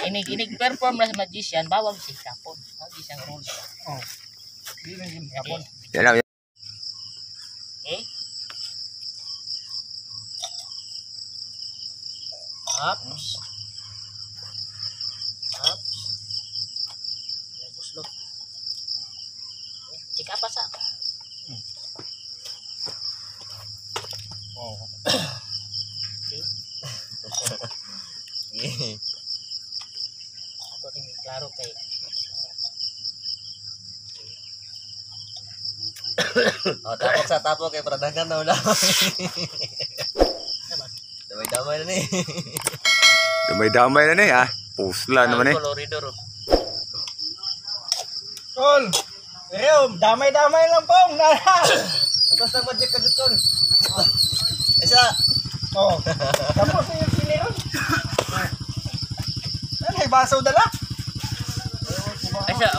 ini perform na magician bawal si kapon. Lagi siyang rules. Oh. Di na yung kapon. Yan lang. Okay. Ups. Ups. Buslot. Cika pa sa. Oh. Okay. Ako din klaro kay. Tapos kay pradangkan daw lang. Damay-damay na ni. Damay-damay na ni ah. Pusla naman eh. Coloridor. Tol. Pero damay-damay lang pong. Tapos na budget ka dito. Isa. Oh. Tapos yung siniron. Ano may baso dala? Ay siya.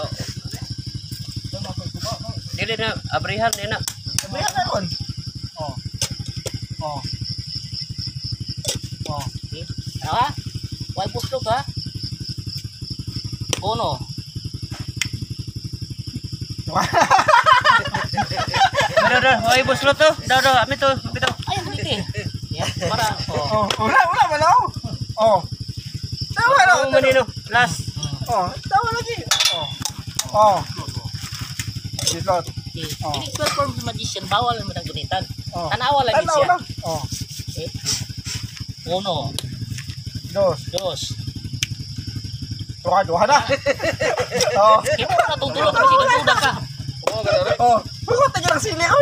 Dili na abrihan din na. Sabihan na ron. Oh. Oh. Oh. Okay. Ha? Why buslot ha? Uno. Dah, why buslot to? Dah, ami to. Ay, dito. Ya, para. Oh. Wala malaw. Oh. Tawa na. Oh, manino. Last. Oh. Tawa lagi. Oh. Oh. Bislot. Okay. Oh. Ini perform magician bawal mo nang gunitan. Oh. Tanawa lagi Tanaw siya. lang. Oh. Okay. Uno, Dos. dos. Duha na. Oh. Kaya mo natutulog kasi nagduda ka. Oh, ganun. Oh. Pagod na lang siniron.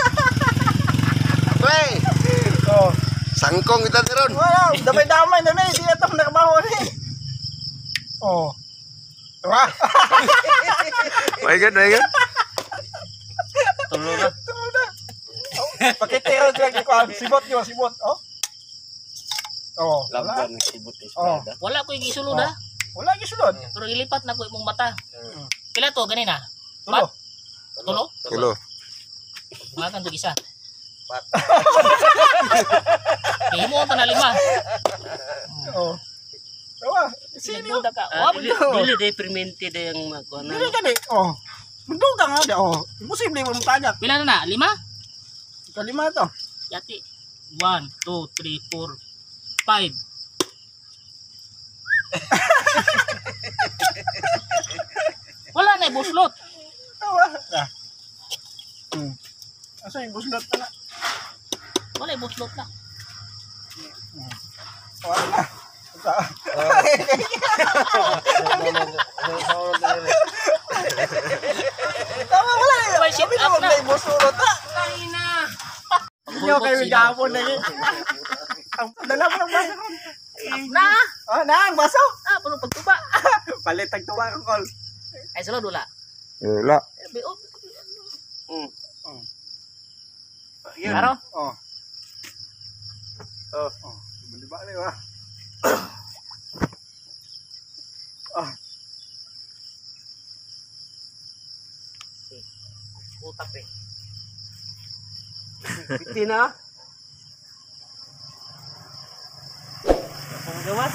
Wey, Oh. sangkong kita ron. Wow, damay-damay na na. Hindi na ito nakabaho na eh. Oh. Diba? My God. Tulo na. Tulo na. Oh, pakitiro lagi ko. Sibot nyo, sibot. Oh. Oh. Wala. Laban sibut ni Oh. Sprada. Wala ko yung gisulod ha. Wala gisulod. Pero ilipat na ko imong mata. Pila to ganina? Tulo. Tulo? Tulo. Mga kan to isa. Pat. Imo ta na lima. Oh. Diba? Sino? Nagduda ka. Ah, Dili deprimente de yung magkuha Dili ka di. Oh. Magduga nga di. Oh. Imposible mo matagak. Pila na? Lima? Kalima to. Yati. 1, 2, 3, 4, 5. Wala na buslot. Diba? Ah. Asa yung buslot na na? Wala buslot na. Wala na. Tama wala na. May shit Sabi up naman na. may buslot na. Kanina. Hindi ako kayo gapon na yun. Ang dala mo ng baso. Na. Oh, na, ang baso. Ah, puno pagtuba. Palit ang tuwa ko, Col. Ay sulod wala. Wala. Yun. Klaro? Oh. Oh. Oh. Di ba ba? Oh. Utap eh. Piti na. Ang gawas.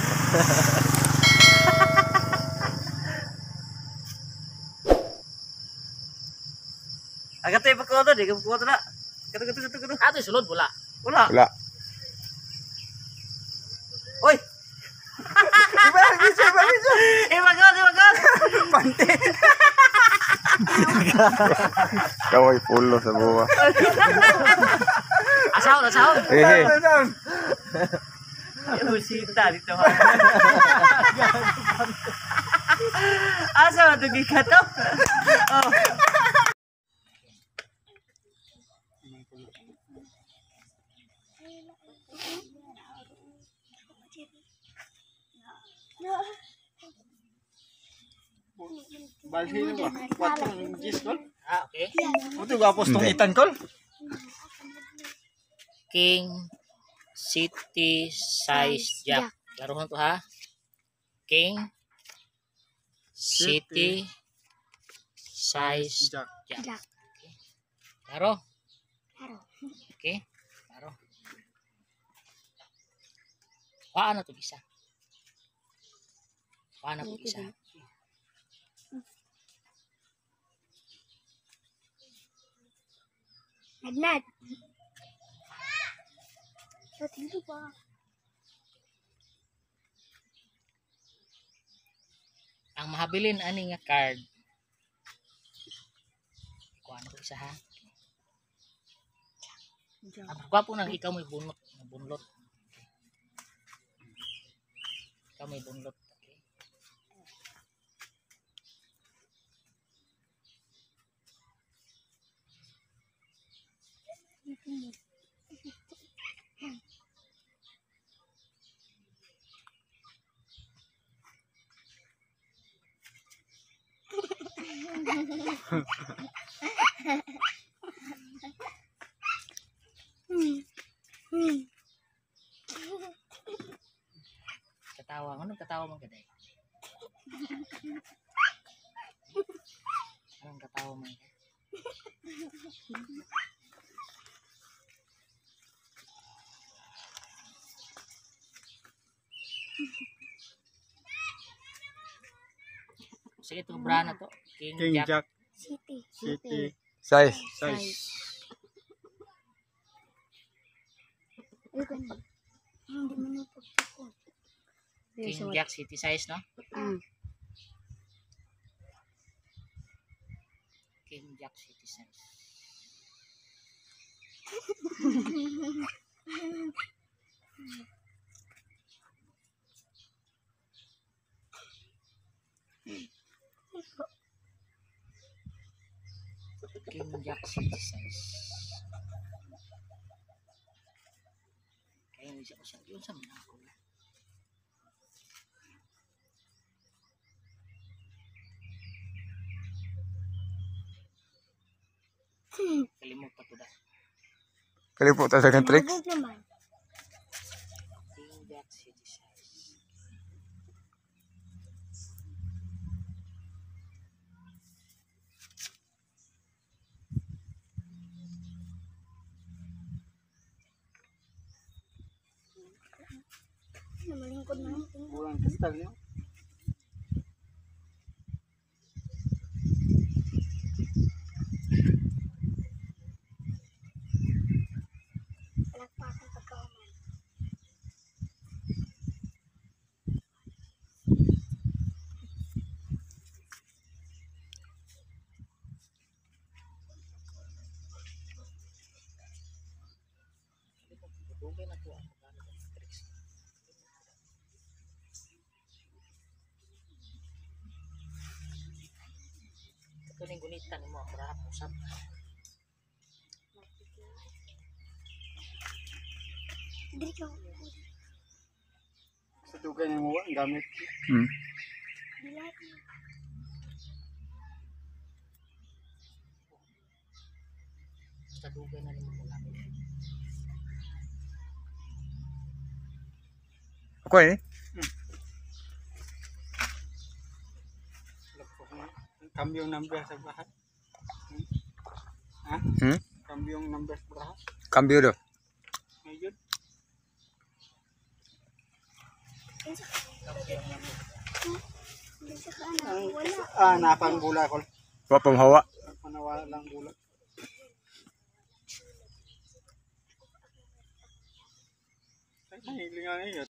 Agad tayo pagkuha di ka pagkuha na. Katu. Ato sulod wala. Wala. Wala. Oy. Iba, bisa. Ibagan. Pante. Kaway pulo sa buwa. Asaw. Hehe. Usita dito ha. Asa matugi ka to? Oh. Balhin ba? Kwatro ng gis, Col. Ah, okay. Ito gapos tong itan, Col. King City Size Jack. Laruhan to ha. King City Size Jack. Jack. Okay. Laro. Laro. Okay. Laro. Paano to bisa? Paano po isa? Nagnat. Pati pa. Ang mahabilin ani nga card. Kuha na po isa ha. Ang gwapo nang ikaw may bunot. Bunlot. Ikaw may bunlot. Okay. Katawa. Anong katawa mo kaday? Anong katawa mo kaday? Sige, ito brana to. King Jack. City. Size. Hindi mo na pagpapon. King Jack City size, no? King Jack City size. King Jack City size. Kaya hindi siya ko yun sa mga ako. Kalimot pa to da. Kalimutan sa tricks. Mabog naman. King Jack City size. Malingkod na. Bulang kristal niyo. Palagpakan pagkahuman. Dugay na to ang tricks. Ito ning gunitan mo ang marap usap. Dili ka. Sa dugay ni mo ang gamit. Dilat. Basta dugay na rin mo gamit. Ako eh. Kambyong number sa bahay. Ha? Kambyong number sa bahay. Cambio do. Ngayon. Bisa ka na. Wala. Napang bula ko. Wapam hawa. Panawala lang bula. Ay, hilingan ngayon.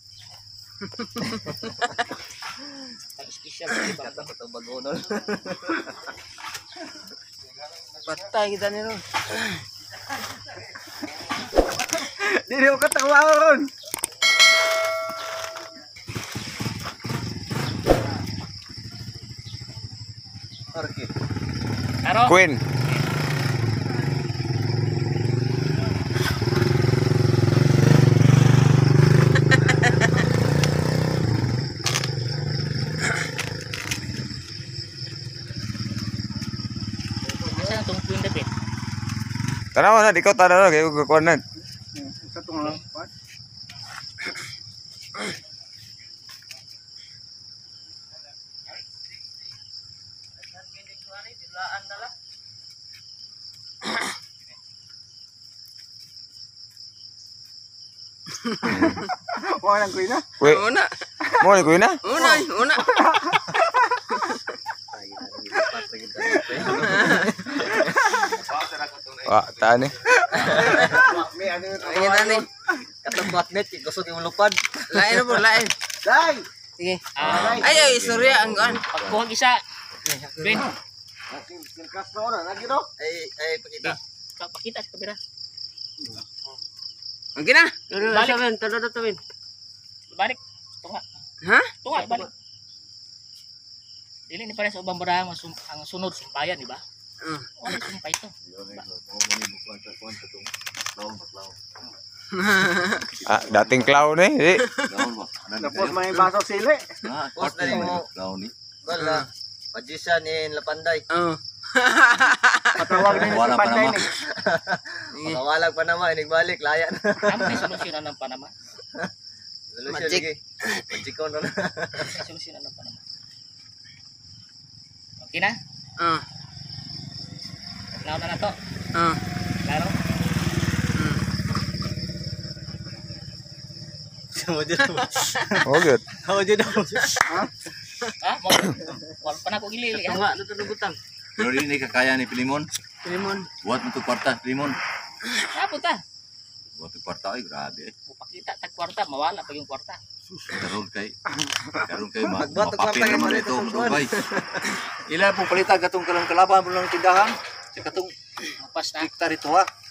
Ang special di ba? Kata bagonon. Patay kita nilo. Dili ko katawa ron. Orchid. Karo. Queen. Asa tong Queen David? Tanaw na, ikaw tanaw na, kayo kukuha na. Sa tunga. What? Wala nang kuina. Wait, Una. Mo ni kuy na. Una, una. Wa ta ni. Ayun na ni. Katong magnet, gusog yung lupad. Lain po, lain. Dai. Sige. Ay, istorya ang gan. Pagkuhag isa. Ben, Silkas na ora, lagi no? Ay, pakita. pakita sa kamera. Okay na. Balik. Tawin. Balik. Tunga. Ha? Tunga, balik. Dili ni pare sa ubang barahan ang sunod sumpayan, di ba? Ano sumpay to? Ah, dating clown eh. Tapos may baso sili. Post na rin mo. Wala. Magician in Lapanday. Patawag din sa panday ni. Makawalag pa naman, inigbalik, laya na. Ano may solusyonan ng Panama? Magic. Magicon na. May solusyonan ng Panama. Okay na? Laon na to. Klaro? Oh good. Ha? Wala pa na ko gilili. Tunga, ito butang. Pero di ni kakaya ni Pilimon. Limon. Buat mo to kwarta, Pilimon. Kapot ta. Buat to kwarta ay grabe. Pakita tag kwarta, mawala pag yung kwarta. Karon kay Magbuhat og mapapil kwarta naman kay ito Marito mga bay. Ila pong palita katong kalang kalaban mo lang tindahan. Sa katong Mapas na. hektar ito ha.